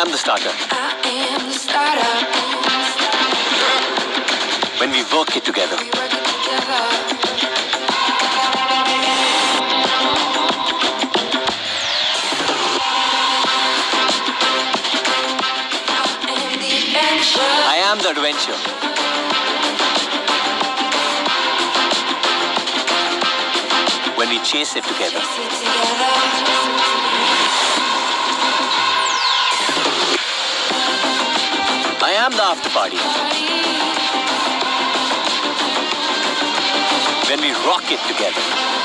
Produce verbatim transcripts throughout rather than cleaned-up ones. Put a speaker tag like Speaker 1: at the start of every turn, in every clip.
Speaker 1: am the starter.
Speaker 2: I am the starter.
Speaker 1: When we work it together.
Speaker 2: We work it together.
Speaker 1: I am the adventure. When we chase it together.
Speaker 2: Chase it together.
Speaker 1: I am the after party. When we rock it together.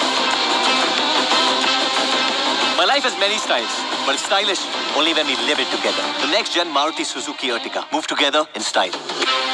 Speaker 1: My life has many styles, but it's stylish only when we live it together. The next gen Maruti Suzuki Ertiga. Move together in style.